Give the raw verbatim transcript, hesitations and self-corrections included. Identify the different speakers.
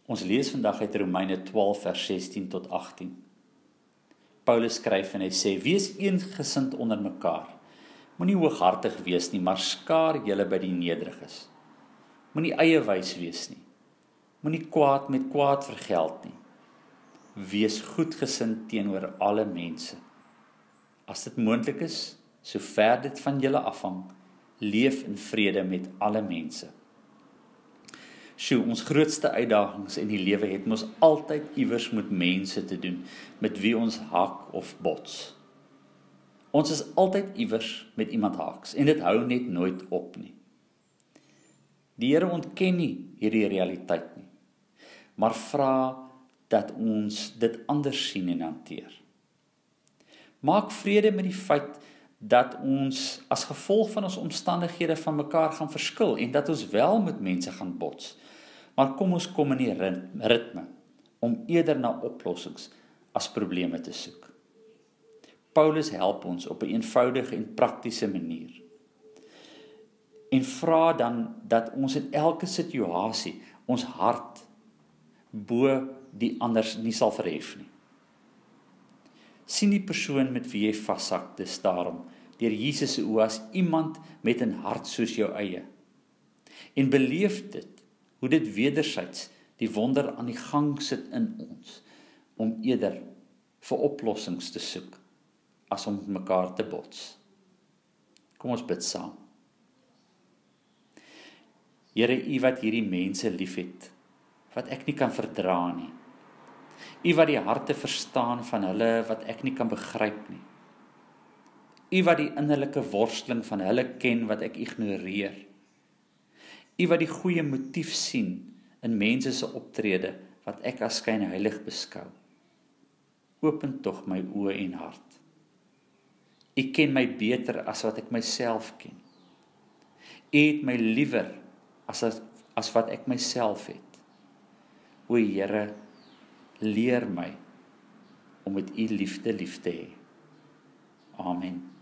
Speaker 1: Ons lees vandag uit Romeine twaalf vers sestien tot agttien. Paulus skryf en hy sê: Wees eensgesind onder mekaar. Moenie hooghartig wees nie, maar skaar julle by die nederiges. Moenie eie wys wees nie. Moenie kwaad met kwaad vergeld nie. Wees goedgesind teenoor alle mense. As dit moontlik is, sover dit van julle afhang, leef in vrede met alle mense. Sjoe, ons grootste uitdagings in die lewe het ons altyd iewers met mense te doen, met wie ons hak of bots. Ons is altyd iewers met iemand haaks, en dit hou net nooit op nie. Die Here ontken nie hierdie realiteit nie, maar vra dat ons dit anders sien en hanteer. Maak vrede met die feit dat ons as gevolg van ons omstandighede van mekaar gaan verskil en dat ons wel met mense gaan bots. Maar kom ons kom in die ritme om eerder na oplossings as probleme te soek. Paulus help ons op 'n eenvoudige en praktiese manier. En vra dan dat ons in elke situasie ons hart bo die anders nie sal verhef nie. Sien die persoon met wie jy vashak, dis daarom, deur Jesus se oë as iemand met 'n hart soos jou eie. En beleef dit, hoe dit wederzijds die wonder aan die gang sit in ons, om eerder vir oplossings te soek, as om met mekaar te bots. Kom ons bid saam. Here, U wat hierdie mense liefhet, wat ek nie kan verdra nie. U wat die harte verstaan van hulle wat ek nie kan begryp nie. U wat die innerlike worsteling van hulle ken wat ek ignoreer. U wat die goeie motief sien in mense se optrede wat ek as skynheilig beskou. Open tog my oë en hart. U ken my beter as wat ek myself ken. U het my liewer as, as wat ek myself het. O Here, leer my om met U liefde lief te hê. Amen.